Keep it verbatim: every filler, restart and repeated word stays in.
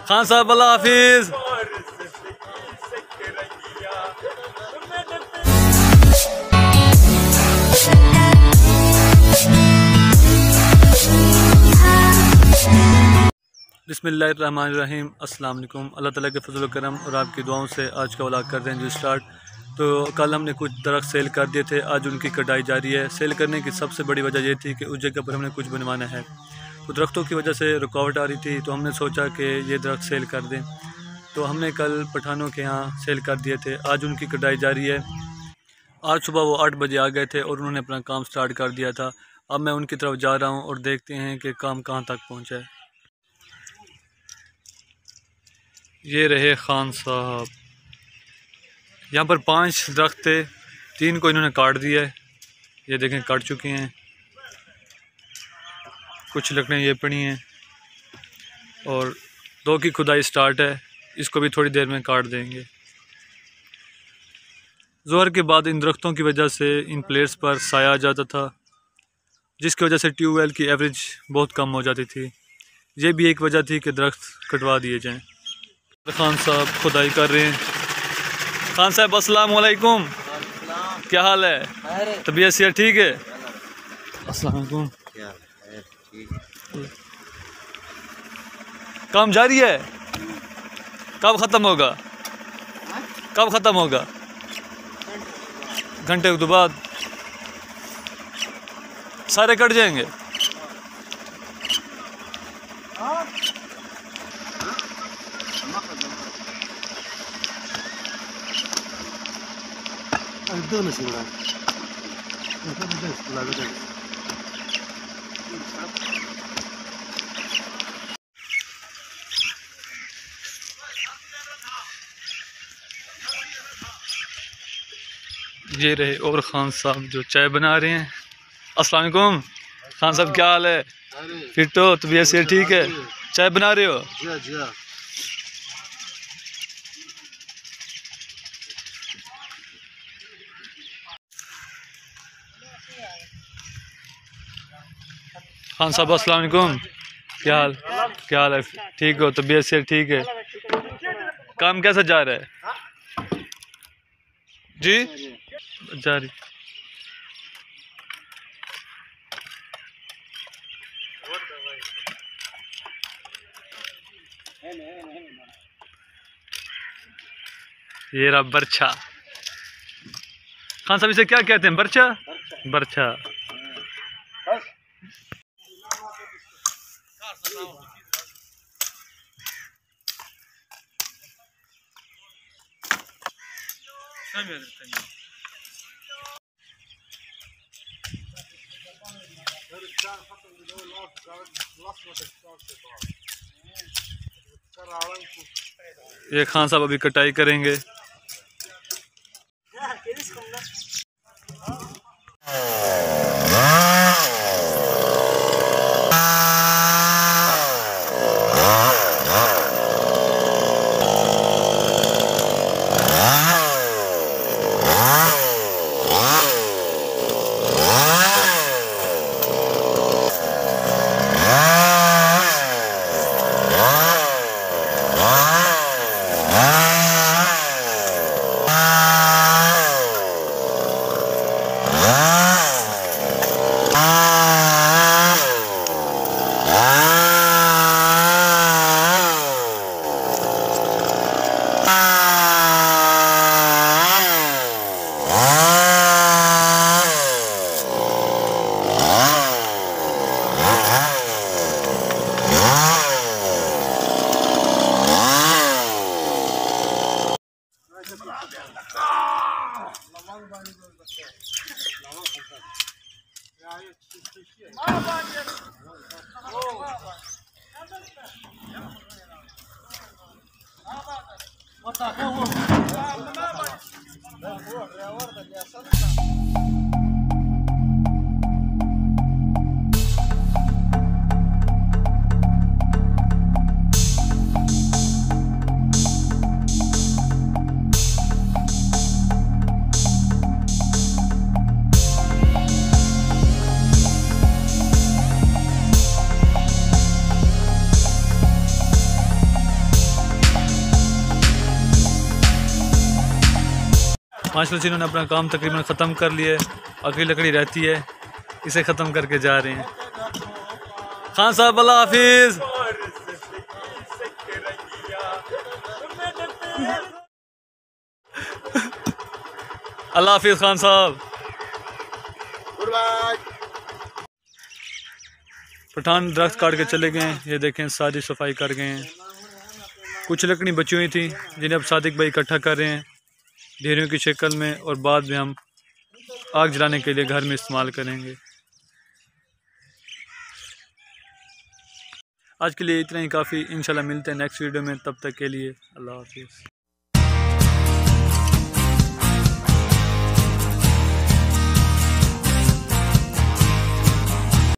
खान साहब अल्लाह हाफिज। बिस्मिल्लाहिर्रहमानिर्रहीम। अस्सलाम वालेकुम। अल्लाह ताला के फजल करम और आपकी दुआओं से आज का व्लॉग कर रहे हैं जो स्टार्ट। तो कल हमने कुछ दरख्त सेल कर दिए थे, आज उनकी कटाई जारी है। सेल करने की सबसे बड़ी वजह ये थी कि उस जगह पर हमने कुछ बनवाना है, तो दरख्तों की वजह से रुकावट आ रही थी, तो हमने सोचा कि ये दरख्त सेल कर दें। तो हमने कल पठानों के यहाँ सेल कर दिए थे, आज उनकी कटाई जारी है। आज सुबह वो आठ बजे आ गए थे और उन्होंने अपना काम स्टार्ट कर दिया था। अब मैं उनकी तरफ जा रहा हूँ और देखते हैं कि काम कहाँ तक पहुँचा है। ये रहे खान साहब। यहाँ पर पांच दरख्त थे, तीन को इन्होंने काट दिया है, ये देखें काट चुके हैं। कुछ लकड़ियाँ ये पड़ी हैं और दो की खुदाई स्टार्ट है, इसको भी थोड़ी देर में काट देंगे। ज़ोहर के बाद इन दरख्तों की वजह से इन प्लेट्स पर साया आ जाता था, जिसकी वजह से ट्यूबवेल की एवरेज बहुत कम हो जाती थी। ये भी एक वजह थी कि दरख्त कटवा दिए जाएँ। खान साहब खुदाई कर रहे हैं। खान साहब अस्सलाम वालेकुम, क्या हाल है? तबीयत से ठीक है? अस्सलाम वालेकुम। काम जारी है, कब ख़त्म होगा? कब ख़त्म होगा? घंटे के बाद सारे कट जाएंगे। ये रहे और खान साहब जो चाय बना रहे हैं। अस्सलाम वालेकुम खान साहब, क्या हाल है? फिट हो? तबीयत से ठीक है? चाय बना रहे हो? खान साहब अस्सलाम वालेकुम, क्या हाल क्या हाल है? ठीक हो? तबीयत से ठीक है? काम कैसा जा रहा है जी? जारी। ये रहा बर्छा। खान साहब इसे क्या कहते हैं? बर्छा? बर्छा। ये खान साहब अभी कटाई करेंगे। माशाल्लाह से इन्होंने अपना काम तकरीबन ख़त्म कर लिया है। आखिरी लकड़ी रहती है, इसे ख़त्म करके जा रहे हैं। खान साहब अल्लाह हाफिज़। अल्लाह हाफिज़ खान साहब। पठान दरख्त काट के चले गए हैं। ये देखें सारी सफाई कर गए हैं। कुछ लकड़ी बची हुई थी जिन्हें अब सादिक भाई इकट्ठा कर रहे हैं ढेरियों की शक्ल में, और बाद में हम आग जलाने के लिए घर में इस्तेमाल करेंगे। आज के लिए इतना ही काफ़ी। इंशाल्लाह मिलते हैं नेक्स्ट वीडियो में, तब तक के लिए अल्लाह हाफिज़।